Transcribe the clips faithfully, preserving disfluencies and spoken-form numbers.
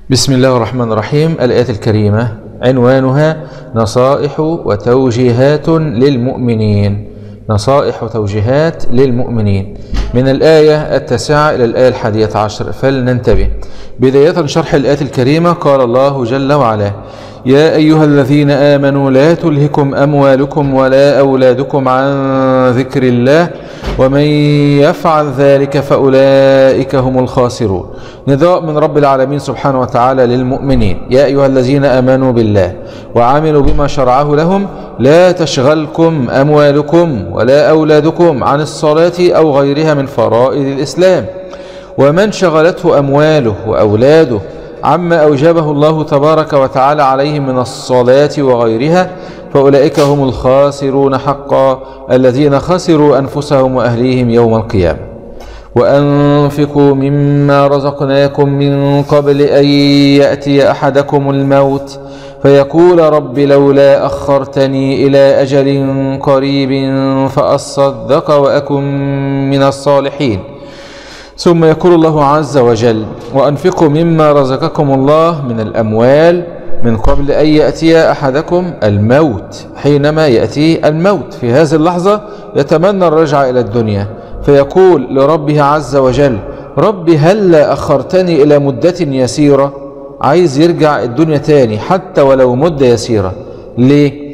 بسم الله الرحمن الرحيم. الآية الكريمة عنوانها نصائح وتوجيهات للمؤمنين. نصائح وتوجيهات للمؤمنين من الآية التاسعة إلى الآية الحادية عشر، فلننتبه. بداية شرح الآية الكريمة قال الله جل وعلا: يا أيها الذين آمنوا لا تلهكم أموالكم ولا أولادكم عن ذكر الله ومن يفعل ذلك فأولئك هم الخاسرون. نداء من رب العالمين سبحانه وتعالى للمؤمنين: يا أيها الذين آمنوا بالله وعملوا بما شرعه لهم لا تشغلكم أموالكم ولا أولادكم عن الصلاة أو غيرها من فرائض الإسلام. ومن شغلته أمواله وأولاده عما أوجبه الله تبارك وتعالى عليهم من الصلاة وغيرها فأولئك هم الخاسرون حقا، الذين خسروا أنفسهم وأهليهم يوم القيامة. وأنفقوا مما رزقناكم من قبل أن يأتي أحدكم الموت فيقول رب لولا أخرتني إلى أجل قريب فأصدق وأكن من الصالحين. ثم يقول الله عز وجل: وأنفقوا مما رزقكم الله من الأموال من قبل أن يأتي أحدكم الموت. حينما يأتي الموت في هذه اللحظة يتمنى الرجعة إلى الدنيا فيقول لربه عز وجل: ربي هلا أخرتني إلى مدة يسيرة. عايز يرجع الدنيا تاني حتى ولو مدة يسيرة. ليه؟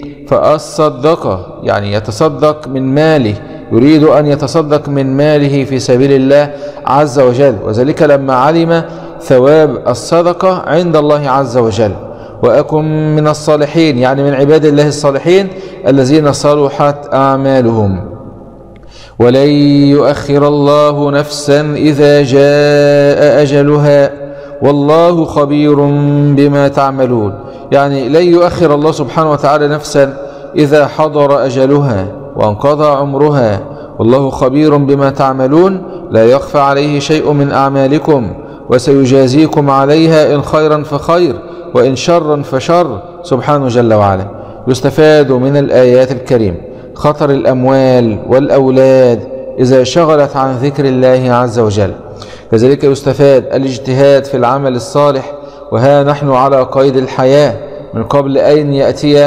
فأصدق، يعني يتصدق من ماله، يريد أن يتصدق من ماله في سبيل الله عز وجل، وذلك لما علم ثواب الصدقة عند الله عز وجل. وأكن من الصالحين، يعني من عباد الله الصالحين الذين صلحت أعمالهم. ولن يؤخر الله نفسا إذا جاء أجلها والله خبير بما تعملون. يعني لن يؤخر الله سبحانه وتعالى نفسا إذا حضر أجلها وانقضى عمرها، والله خبير بما تعملون، لا يخفى عليه شيء من أعمالكم وسيجازيكم عليها إن خيرا فخير وإن شرا فشر سبحانه جل وعلا. يستفاد من الآيات الكريمة خطر الأموال والأولاد إذا شغلت عن ذكر الله عز وجل. كذلك يستفاد الاجتهاد في العمل الصالح، وها نحن على قيد الحياة من قبل أن يأتي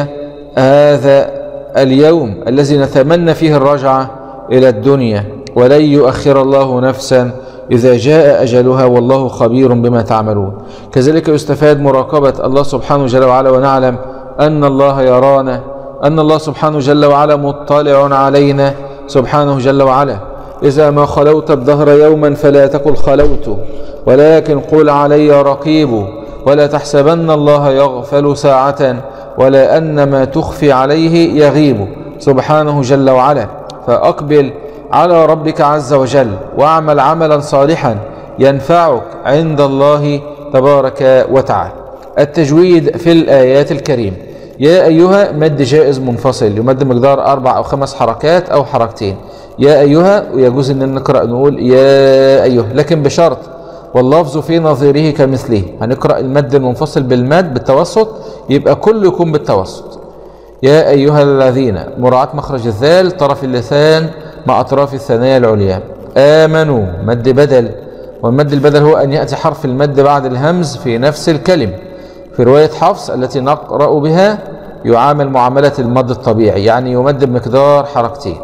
هذا اليوم الذي نتمنى فيه الرجعة إلى الدنيا. ولن يؤخر الله نفسا إذا جاء أجلها والله خبير بما تعملون. كذلك يستفاد مراقبة الله سبحانه جل وعلا، ونعلم أن الله يرانا، أن الله سبحانه جل وعلا مطلع علينا سبحانه جل وعلا. إذا ما خلوت الدهر يوما فلا تقل خلوت ولكن قل علي رقيب، ولا تحسبن الله يغفل ساعة ولا أن ما تخفي عليه يغيب سبحانه جل وعلا. فأقبل على ربك عز وجل واعمل عملا صالحا ينفعك عند الله تبارك وتعالى. التجويد في الآيات الكريمة: يا أيها مد جائز منفصل يمد مقدار أربع أو خمس حركات أو حركتين. يا أيها، ويجوز أن نقرأ نقول يا أيها، لكن بشرط واللفظ في نظيره كمثله. هنقرأ المد المنفصل بالمد بالتوسط، يبقى كله يكون بالتوسط. يا أيها الذين، مراعاة مخرج الذال طرف اللسان مع أطراف الثنايا العليا. آمنوا مد بدل، والمد البدل هو أن يأتي حرف المد بعد الهمز في نفس الكلمة. في رواية حفص التي نقرأ بها يعامل معاملة المد الطبيعي، يعني يمد بمقدار حركتين.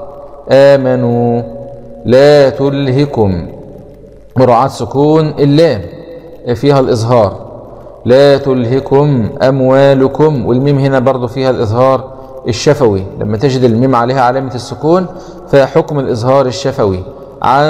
آمنوا لا تلهكم، مراعاة سكون اللام فيها الإظهار. لا تلهكم أموالكم، والميم هنا برضو فيها الإظهار الشفوي، لما تجد الميم عليها علامة السكون فحكم الإظهار الشفوي. عن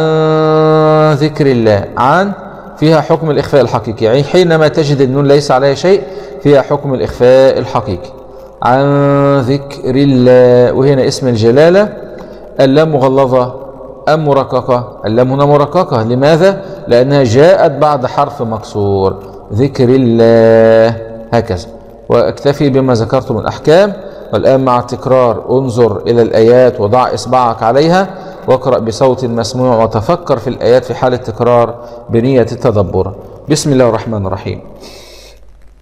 ذكر الله، عن فيها حكم الإخفاء الحقيقي، يعني حينما تجد النون ليس عليها شيء فيها حكم الإخفاء الحقيقي. عن ذكر الله، وهنا اسم الجلالة. اللام مغلظة أم مرققة؟ اللام هنا مرققة. لماذا؟ لأنها جاءت بعد حرف مكسور. ذكر الله، هكذا. واكتفي بما ذكرت من أحكام. والآن مع التكرار انظر إلى الآيات وضع إصبعك عليها واقرأ بصوت مسموع وتفكر في الآيات في حال التكرار بنية التدبر. بسم الله الرحمن الرحيم.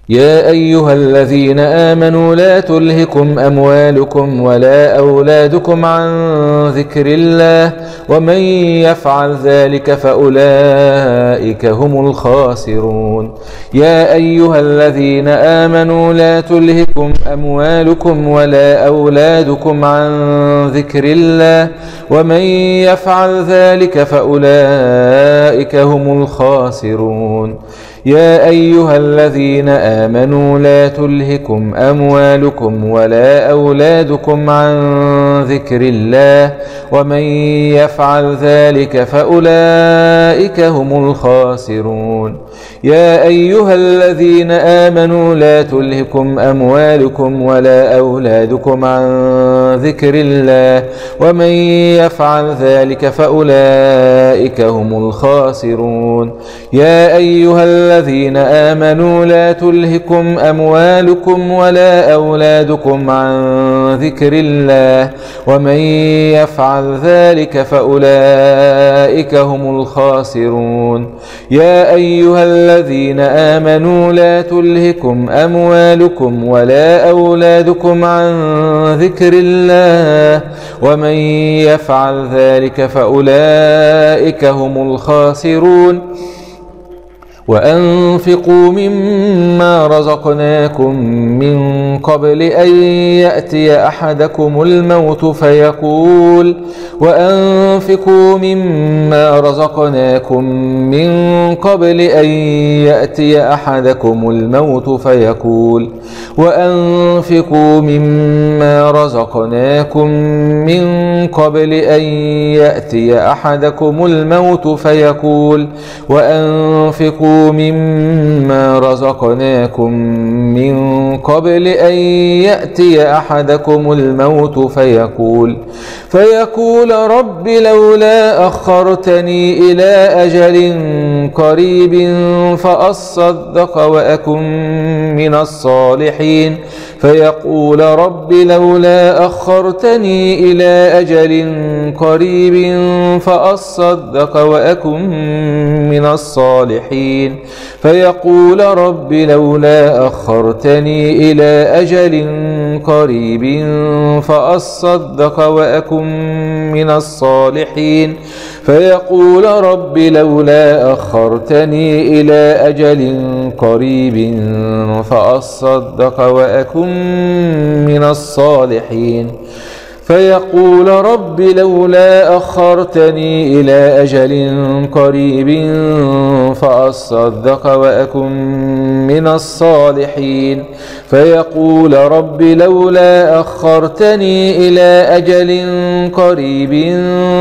يا أيها الذين آمنوا لا تلهكم أموالكم ولا أولادكم عن ذكر الله ومن يفعل ذلك فأولئك هم الخاسرون. يا أيها الذين آمنوا لا تلهكم أموالكم ولا أولادكم عن ذكر الله ومن يفعل ذلك فأولئك هم الخاسرون. يا أيها الذين آمنوا لا تلهكم أموالكم ولا أولادكم عن ذكر الله ومن يفعل ذلك فأولئك هم الخاسرون. يا أيها الذين آمنوا لا تلهكم أموالكم ولا أولادكم عن ذكر الله ومن يفعل ذلك فأولئك هم الخاسرون. يا أيها الذين آمنوا لا تلهكم أموالكم ولا أولادكم عن ذكر الله ومن يفعل ذلك فأولئك هم الخاسرون. يا أيها الذين آمنوا لا تلهكم أموالكم ولا أولادكم عن ذكر الله ومن يفعل ذلك فأولئك هم الخاسرون. وأنفقوا مما رزقناكم من قبل أن يأتي أحدكم الموت فيقول وأنفقوا مما رزقناكم من قبل أن يأتي أحدكم الموت فيقول وأنفقوا مما رزقناكم من قبل أن يأتي أحدكم الموت فيقول وأنفقوا مما رزقناكم من قبل أن يأتي أحدكم الموت فيقول فيقول رب لولا أخرتني إلى أجل قريب فأصدق وأكن من الصالحين فيقول رب لولا أخرتني إلى أجل قريب فأصدق وأكن من الصالحين فيقول رب لولا أخرتني إلى أجل قريب فأصدق وأكن من الصالحين فيقول رب لولا أخرتني إلى أجل قريب فأصدق وأكن من الصالحين فيقول رب لولا أخرتني إلى أجل قريب فأصدق وأكن من الصالحين فيقول رب لولا أخرتني إلى أجل قريب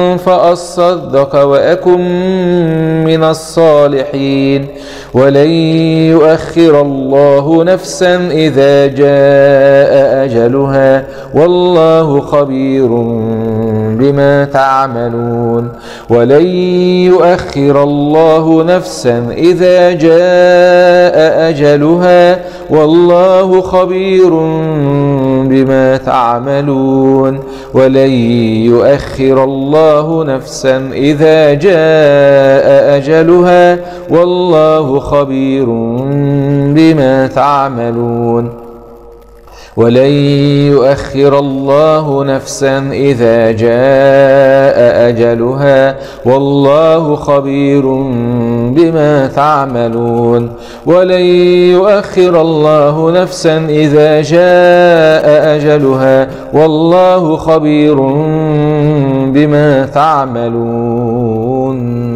فأصدق وأكن من الصالحين ولن يؤخر الله نفسا إذا جاء أجلها والله خبير بما تعملون ولن يؤخر الله نفسا إذا جاء أجلها والله خبير بما تعملون ولن يؤخر الله نفسا إذا جاء أجلها والله خبير بما تعملون ولن يؤخر الله نفسا إذا جاء أجلها والله خبير بما تعملون ولن يؤخر الله نفسا إذا جاء أجلها والله خبير بما تعملون.